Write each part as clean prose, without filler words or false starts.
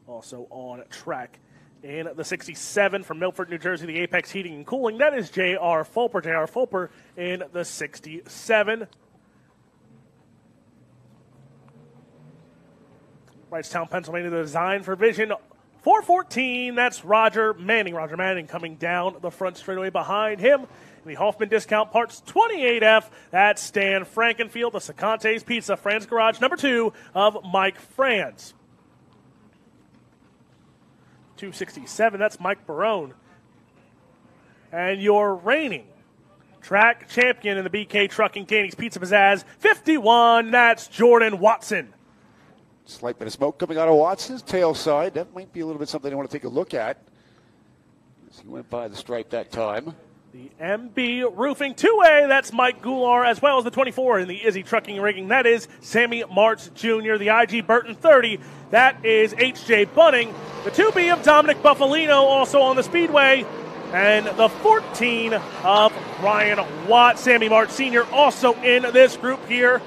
Also on track in the 67 from Milford, New Jersey, the Apex Heating and Cooling. That is J.R. Fulper. J.R. Fulper in the 67. Wrightstown, Pennsylvania, the design for Vision 414. That's Roger Manning. Roger Manning coming down the front straightaway behind him. In the Hoffman Discount Parts 28F, that's Stan Frankenfield. The Sacante's Pizza, Franz Garage, number 2 of Mike Franz. 267, that's Mike Barone. And your reigning track champion in the BK Trucking Danny's Pizza Pizzazz, 51, that's Jordan Watson. Slight bit of smoke coming out of Watson's tail side. That might be a little bit something I want to take a look at. As he went by the stripe that time. The MB Roofing 2A, that's Mike Goulart, as well as the 24 in the Izzy Trucking and Rigging. That is Sammy Martz Jr. The IG Burton 30, that is H.J. Bunning. The 2B of Dominic Buffalino also on the Speedway. And the 14 of Ryan Watt. Sammy Martz Sr. also in this group here.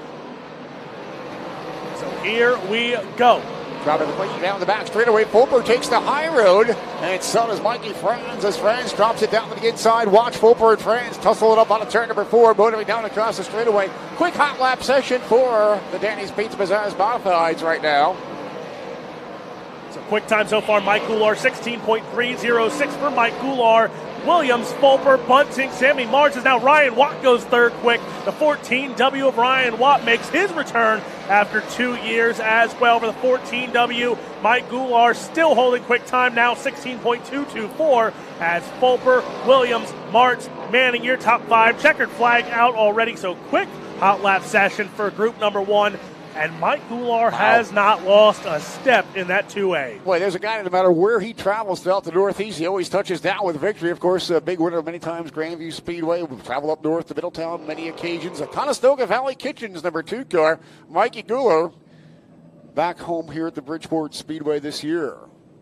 So here we go. Crowd everybody down the back straightaway. Fulper takes the high road, and so does Mikey Franz as Franz drops it down to the inside. Watch Fulper and Franz tussle it up on a turn number 4, motoring down across the straightaway. Quick hot lap session for the Danny's Pizza Pizzazz Modifieds right now. So quick time so far, Mike Goulart, 16.306 for Mike Goulart. Williams, Fulper, Bunting, Sammy Martz is now Ryan Watt goes third quick. The 14W of Ryan Watt makes his return after 2 years as well for the 14W. Mike Goulart still holding quick time now, 16.224 as Fulper, Williams, Martz, Manning, your top 5. Checkered flag out already, so quick hot lap session for group number 1. And Mike Goulart has not lost a step in that 2A. Boy, there's a guy, no matter where he travels throughout the Northeast, he always touches down with victory. Of course, a big winner many times, Grandview Speedway. We've traveled up north to Middletown many occasions. A Conestoga Valley Kitchens number 2 car, Mikey Goulart, back home here at the Bridgeport Speedway this year.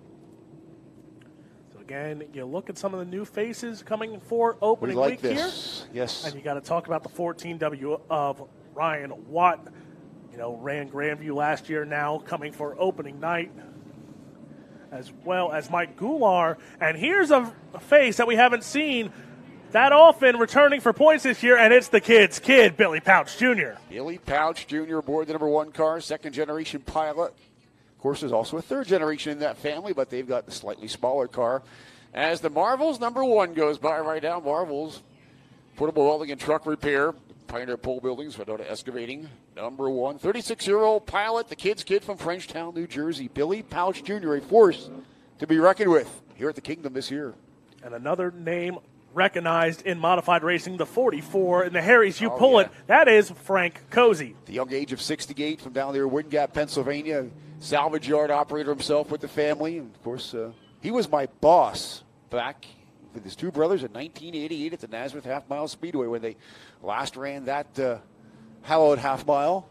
So again, you look at some of the new faces coming for opening week here. Yes. And you got to talk about the 14W of Ryan Watt. Ran Grandview last year, now coming for opening night, as well as Mike Goulart. And here's a face that we haven't seen that often returning for points this year, and it's the kid's kid, Billy Pouch Jr. Billy Pouch Jr. aboard the number 1 car, second-generation pilot. Of course, there's also a third generation in that family, but they've got the slightly smaller car. As the Marvels number 1 goes by right now, Marvels, portable welding and truck repair. Pioneer Pole Buildings, Winona Excavating, number 1. 36-year-old pilot, the kid's kid from Frenchtown, New Jersey. Billy Pouch Jr., a force to be reckoned with here at the Kingdom this year. And another name recognized in modified racing, the 44 in the Harry's You Pull It. That is Frank Cozy. The young age of 68 from down there in Wind Gap, Pennsylvania. Salvage yard operator himself with the family. And, of course, he was my boss back with his 2 brothers in 1988 at the Nazareth Half Mile Speedway when they last ran that hallowed half mile.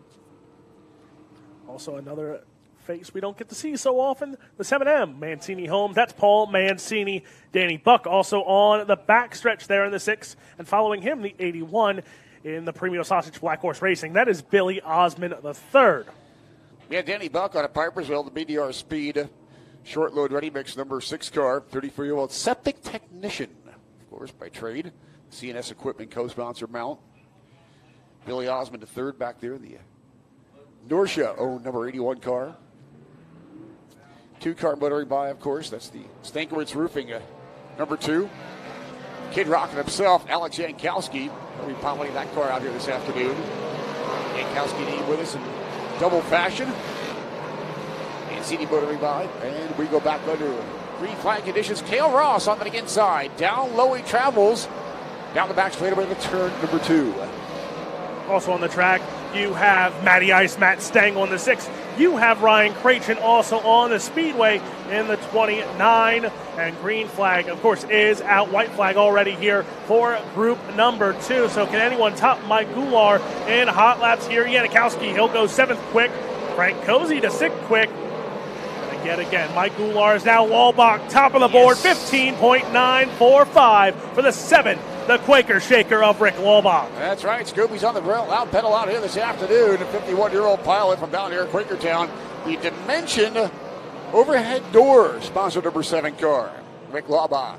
Also another face we don't get to see so often, the 7M, Mancini Homes. That's Paul Mancini. Danny Buck also on the backstretch there in the 6. And following him, the 81 in the Premio Sausage Black Horse Racing. That is Billy Osmond III. Yeah, Danny Buck on a Piper's Wheel, the BDR Speed. Short load ready mix number 6 car, 34-year-old septic technician, of course, by trade. CNS Equipment co-sponsor mount. Billy Osmond III back there, the Norcia owned number 81 car. 2-car motoring by, of course. That's the Stankiewicz Roofing number 2. Kid rocking himself, Alex Jankowski. He'll be piloting that car out here this afternoon. Jankowski named with us in double fashion. CD motoring by, and we go back under green flag conditions. Cale Ross on the inside. Down low he travels. Down the back straightaway to turn number 2. Also on the track, you have Matty Ice, Matt Stang on the 6. You have Ryan Cratchin also on the Speedway in the 29. And green flag, of course, is out. White flag already here for group number 2. So can anyone top Mike Goulart in hot laps here? Janikowski, he'll go 7th quick. Frank Cozy to 6th quick. Yet again, Mike Goulart is now Walbach, top of the board, 15.945 for the 7, the Quaker Shaker of Rick Walbach. That's right, Scooby's on the loud pedal out here this afternoon. A 51-year-old pilot from down here in Quakertown. The Dimension Overhead door, sponsor number 7 car, Rick Laubach.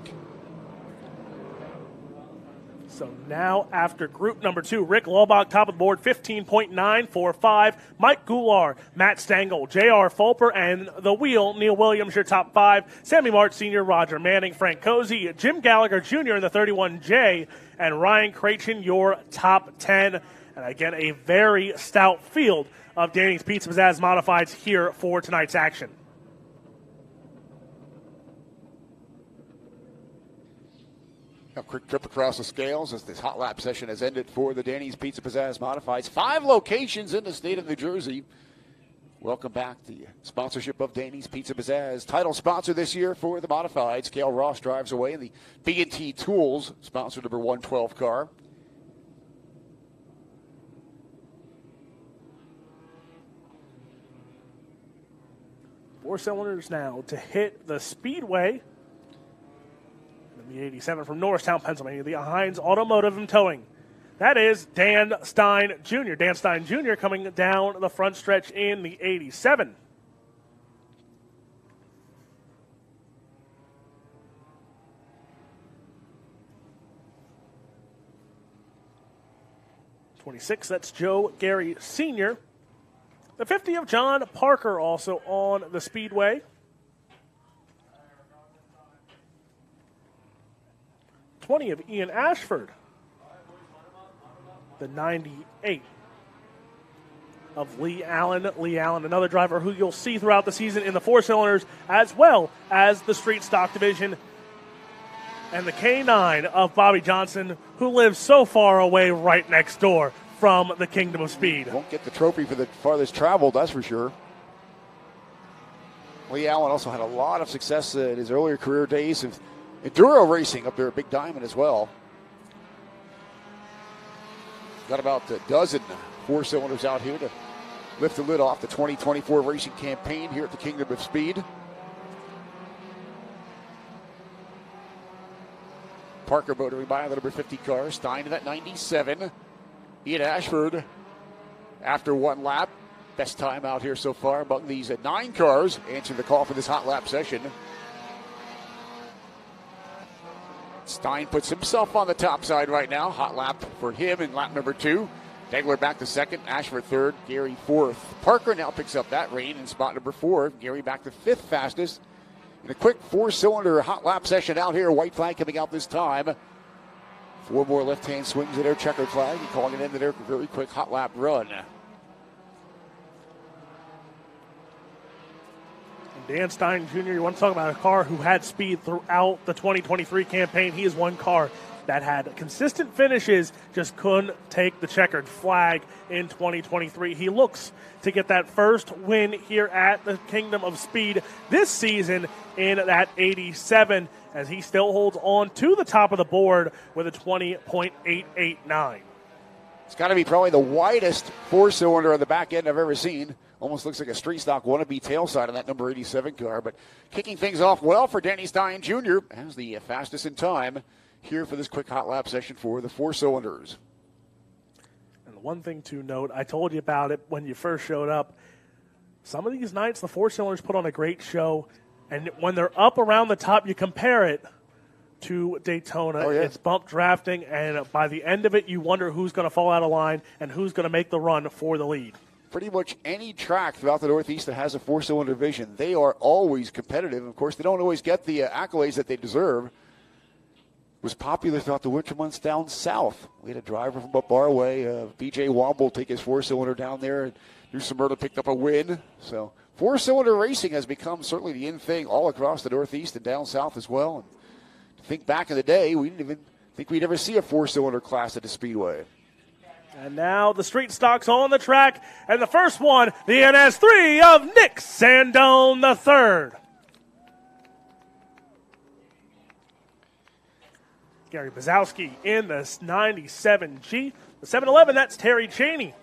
So now after group number 2, Rick Laubach top of the board, 15.945. Mike Goulart, Matt Stengel, J.R. Fulper, and the wheel, Neil Williams, your top 5. Sammy March Sr., Roger Manning, Frank Cozy, Jim Gallagher Jr. in the 31J, and Ryan Creighton, your top 10. And again, a very stout field of Danny's Pizza Pizzazz Modifieds here for tonight's action. A quick trip across the scales as this hot lap session has ended for the Danny's Pizza Pizzazz Modifieds. 5 locations in the state of New Jersey. Welcome back to the sponsorship of Danny's Pizza Pizzazz. Title sponsor this year for the Modifieds. Cale Ross drives away in the B&T Tools, sponsor number 112 car. Four cylinders now to hit the speedway. The 87 from Norristown, Pennsylvania, the Heinz Automotive and Towing. That is Dan Stein Jr. Dan Stein Jr. coming down the front stretch in the 87. '26, that's Joe Gary Sr. The 50 of John Parker also on the speedway. 20 of Ian Ashford. The 98 of Lee Allen. Lee Allen, another driver who you'll see throughout the season in the 4 cylinders, as well as the street stock division. And the K9 of Bobby Johnson, who lives so far away right next door from the Kingdom of Speed. Won't get the trophy for the farthest traveled, that's for sure. Lee Allen also had a lot of success in his earlier career days of enduro racing up there at Big Diamond as well. Got about a dozen 4 cylinders out here to lift the lid off the 2024 racing campaign here at the Kingdom of Speed. Parker motoring by the number 50 car. Stein to that 97. Ian Ashford, after 1 lap, best time out here so far among these 9 cars, answering the call for this hot lap session. Stein puts himself on the top side right now. Hot lap for him in lap number 2. Degler back to 2nd, Ashford 3rd, Gary 4th. Parker now picks up that reign in spot number 4. Gary back to 5th fastest. In a quick 4-cylinder hot lap session out here. White flag coming out this time. 4 more left-hand swings of their checkered flag and calling it into their very quick hot lap run. Dan Stein Jr., you want to talk about a car who had speed throughout the 2023 campaign. He is one car that had consistent finishes, just couldn't take the checkered flag in 2023. He looks to get that first win here at the Kingdom of Speed this season in that 87, as he still holds on to the top of the board with a 20.889. It's got to be probably the widest 4-cylinder on the back end I've ever seen. Almost looks like a street stock wannabe tail side on that number 87 car. But kicking things off well for Danny Stein Jr. as the fastest in time here for this quick hot lap session for the 4 cylinders. And the one thing to note, I told you about it when you first showed up. Some of these nights, the 4 cylinders put on a great show. And when they're up around the top, you compare it to Daytona. Oh, yeah. It's bump drafting, and by the end of it, you wonder who's going to fall out of line and who's going to make the run for the lead. Pretty much any track throughout the Northeast that has a 4-cylinder division, they are always competitive. Of course, they don't always get the accolades that they deserve. It was popular throughout the winter months down south. We had a driver from up our way, B.J. Womble, take his 4-cylinder down there, and Drew Smyrna picked up a win. So 4-cylinder racing has become certainly the in thing all across the Northeast and down south as well. And to think back in the day, we didn't even think we'd ever see a 4-cylinder class at the Speedway. And now the street stocks on the track, and the first one, the NS3 of Nick Sandone III. Gary Bazowski in the 97G. The 711, that's Terry Chaney.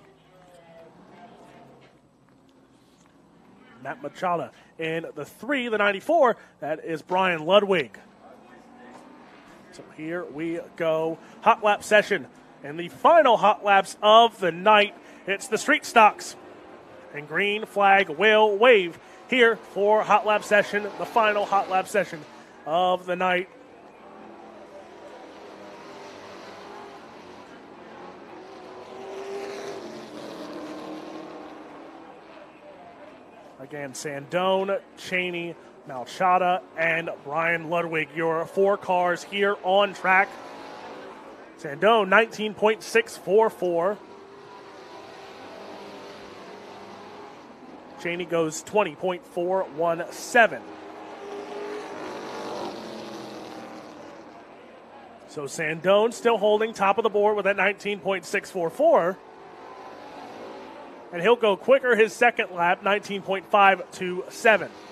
Matt Machada in the 3, the 94, that is Brian Ludwig. So here we go. Hot lap session. And the final hot laps of the night, it's the street stocks. And green flag will wave here for Hot Lap Session, the final Hot Lap Session of the night. Again, Sandone, Cheney, Malchada, and Brian Ludwig, your 4 cars here on track. Sandone, 19.644. Cheney goes 20.417. So Sandone still holding top of the board with that 19.644. And he'll go quicker his second lap, 19.527.